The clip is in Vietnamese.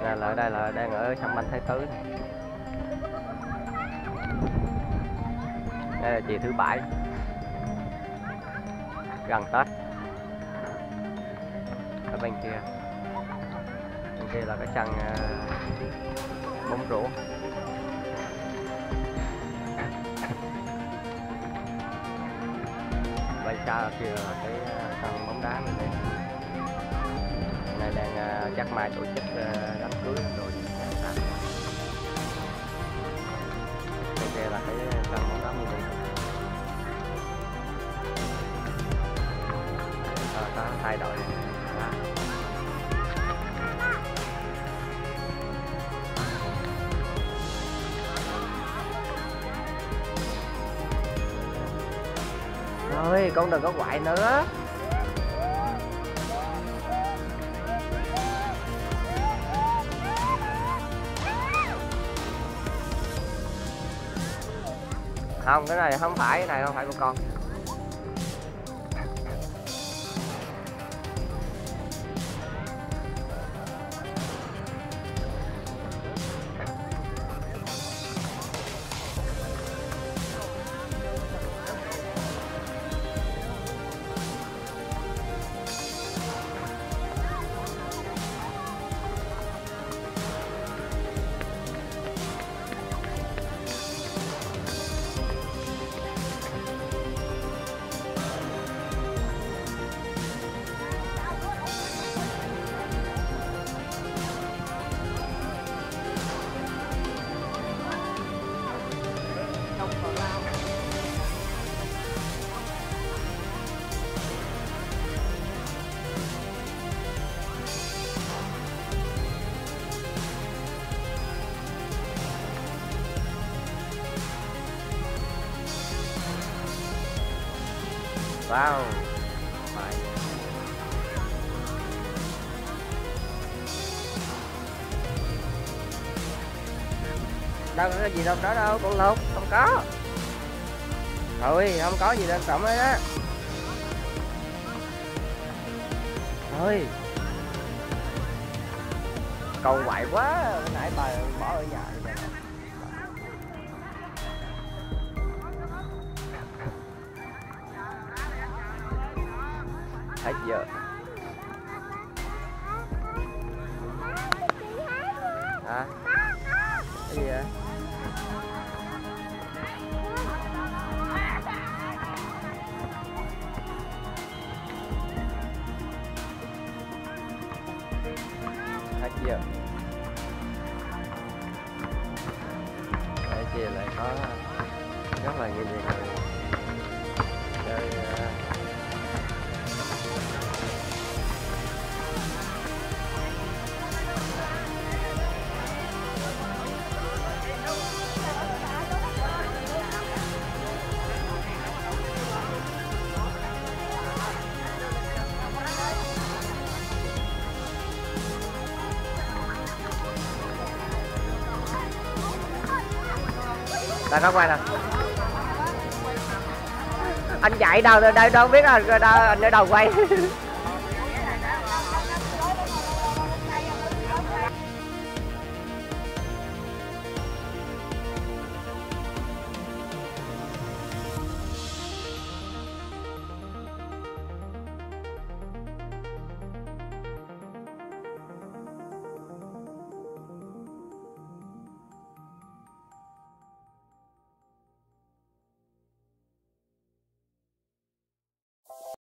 Là ở đây là đang ở sân banh Thái Tứ. Đây là chiều thứ bảy gần Tết. Ở bên kia là cái sân bóng rổ. Bên xa ở kia là cái sân bóng đá này. Này đang chắc mai tổ chức đám cưới rồi. Bên kia là cái sân bóng đá mini. Có hai đội đó. Thôi con đừng có quậy nữa. Không, cái này không phải, cái này không phải của con. Wow. Đâu có cái gì đâu đó đâu, con lột, không có. Thôi, không có gì quan trọng hết á. Thôi. Cầu quậy quá, hồi nãy bà bỏ ở nhà. Hết giờ. Hả? Cái gì vậy? Hết giờ. Đây kia lại có rất là nhiều người chơi ta có quay nè. Anh chạy đâu đâu biết đâu anh ở đâu quay.